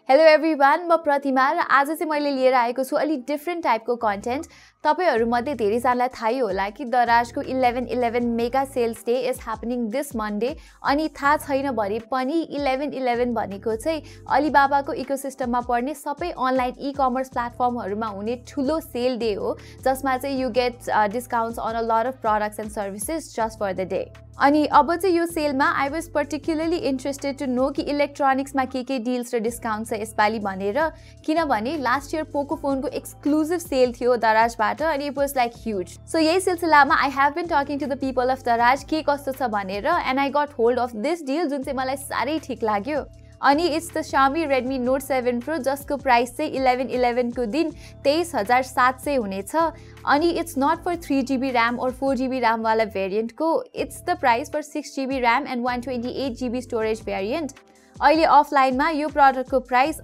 Hello everyone, म प्रतिमा र आज चाहिँ मैले लिएर आएको छु अलि डिफरेंट टाइपको कन्टेन्ट। तपाईहरु मध्ये धेरैजनालाई थाहै होला कि दराजको 11.11 mega sales day is happening this Monday अनि थाहा छैन भने पनि 11.11 भनेको चाहिँ अलिबाबाको इकोसिस्टममा पर्ने सबै अनलाइन ई-कमर्स प्लेटफर्महरुमा हुने ठूलो सेल डे हो जसमा चाहिँ you get discounts on a lot of products and services just for the day. अनि अब चाहिँ यो सेलमा I was particularly interested to know कि इलेक्ट्रोनिक्समा के डिल्स र डिस्काउन्ट छ यसपालि भनेर, किनभने लास्ट इयर पोको फोनको एक्सक्लुसिभ सेल थियो दराजबाट अनि it was like huge. So यही सिलसिलामा I have been talking to the people of Daraz के कस्तो छ भनेर and I got hold of this deal जुन चाहिँ मलाई साह्रै ठीक लाग्यो। अनि it's the Xiaomi Redmi Note 7 Pro जसको प्राइस चाहिँ 11.11 को दिन 23,700 हुनेछ अनि it's not for 3GB RAM और 4GB RAM वाला भेरिएन्ट को, it's the price for 6GB RAM and 128GB storage variant. अहिले अफलाइनमा यो प्रडक्टको प्राइस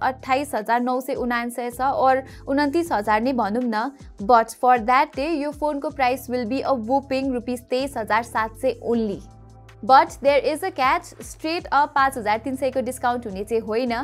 28,979 छ और 29,000 नै भनौं न, बट फर दैट डे यो फोनको price will be a whopping ₹23,700 only. But there is a catch, straight up 5,300 को डिस्काउन्ट हुने चाहिँ होइन,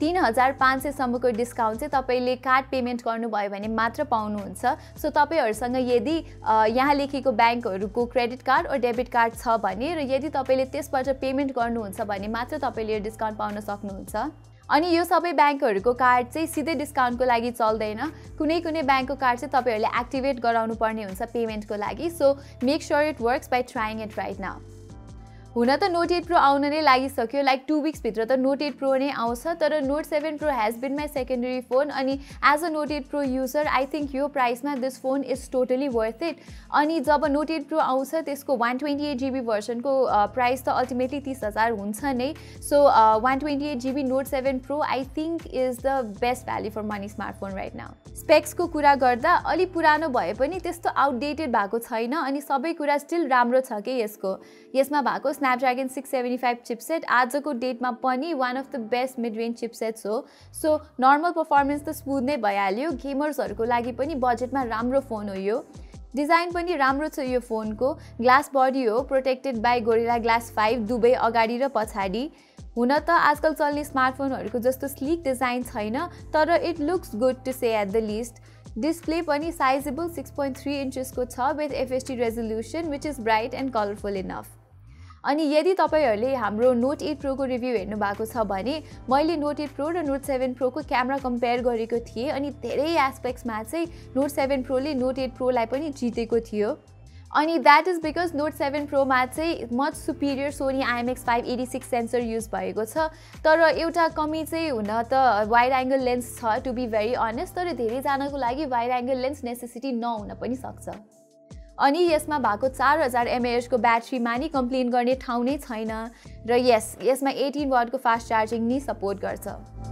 3,500 सम्मको डिस्काउन्ट चाहिँ तपाईले कार्ड पेमेन्ट गर्नुभयो भने मात्र पाउनुहुन्छ। सो तपाईहरुसँग यदि यहाँ लेखेको ब्याङ्कहरुको क्रेडिट कार्ड और डेबिट कार्ड छ भने र यदि तपाईले त्यसबाट पेमेन्ट गर्नुहुन्छ भने मात्र तपाईले यो डिस्काउन्ट पाउन सक्नुहुन्छ। अनि यो सबै ब्याङ्कहरुको कार्ड चाहिँ सिधै डिस्काउन्टको लागि चल्दैन, कुनै ब्याङ्कको कार्ड चाहिँ तपाईहरुले एक्टिभेट गराउनु पर्ने हुन्छ पेमेन्टको लागि। So make sure it works by trying it right now. हुन त नोट 8 प्रो आउन नै लागिसक्यो, लाइक 2 वीक्स भित्र त नोट 8 प्रो नै आउँछ, तर Note 7 Pro has been my secondary phone अनि as a Note 8 Pro user I think यो प्राइसमा this phone is totally worth it. अनि जब नोट 8 प्रो आउँछ त्यसको 128GB भर्सनको प्राइस त अल्टिमेटली 30,000 हुन्छ नै। So 128GB Note 7 Pro I think is the best value for money smartphone right now. स्पेक्सको कुरा गर्दा अलि पुरानो भए पनि त्यस्तो आउटडेटेड भएको छैन अनि सबै कुरा स्टिल राम्रो छ के यसको। यसमा भएको Snapdragon 675 chipset आजको डेटमा पनि one of the best mid range chipsets हो। सो नर्मल परफर्मेन्स त स्मुथ नै भइहाल्यो, गेमर्सहरुको लागि पनि बजेटमा राम्रो फोन हो यो। डिजाइन पनि राम्रो छ यो फोनको, ग्लास बडी हो, प्रोटेक्टेड बाइ गोरिल्ला ग्लास 5 दुबै अगाडि र पछाडि। हुन त आजकल चल्ने स्मार्टफोनहरुको जस्तो स्लिक डिजाइन छैन, तर it looks good to say at the least. Display पनि साइजेबल 6.3 इन्चेसको छ with FHD resolution which is bright and colourful enough. अनि यदि तपाईहरुले हाम्रो नोट 8 प्रो को रिभ्यू हेर्नु भएको छ भने मैले नोट 8 प्रो र नोट 7 प्रो को क्यामेरा कम्पेयर गरेको थिएँ अनि धेरै एस्पेक्ट्समा चाहिँ नोट 7 प्रो ले नोट 8 प्रो लाई पनि जितेको थियो। अनि that is because Note 7 Pro मा चाहिँ much superior Sony IMX586 sensor use भएको छ, तर एउटा कमी चाहिँ हुन त वाइड एंगल लेन्स छ टु बी भेरी अनेस्ट, तर धेरै जनाको लागि वाइड एंगल लेन्स नेसेसिटी नहुन पनि सक्छ। अनि यसमा भएको 4000 mAh को ब्याट्रीमा नि कम्प्लेन गर्ने ठाउँ नै छैन र यस यसमा 18 वाट को फास्ट चार्जिङ नि सपोर्ट गर्छ।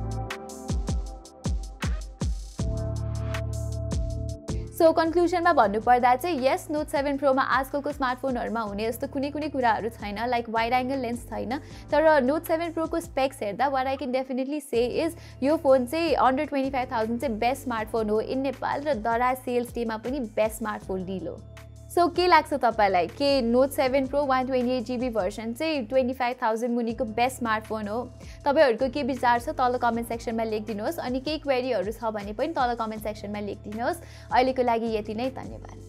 सो कन्क्लुजनमा भन्नुपर्दा चाहिँ यस नोट 7 प्रोमा आजकलको स्मार्टफोनहरुमा हुने जस्तो कुनै कुराहरु छैन, लाइक वाइड एंगल लेन्स छैन, तर नोट 7 प्रो को स्पेक्स हेर्दा what I can definitely say is यो फोन चाहिँ अन्डर 25,000 चाहिँ बेस्ट स्मार्टफोन हो इन नेपाल र दराज सेल्स डेमा पनि बेस्ट स्मार्टफोन डिल हो। सो के लाग्छ तपाईलाई के नोट 7 प्रो 128GB भर्सन चाहिँ 25,000 मुनिको बेस्ट स्मार्टफोन हो? तपाईहरुको के विचार छ तल कमेन्ट सेक्सनमा लेखिदिनुहोस् अनि केही क्वेरीहरु छ भने पनि तल कमेन्ट सेक्सनमा लेखिदिनुहोस्। अहिलेको लागि यति नै, धन्यवाद।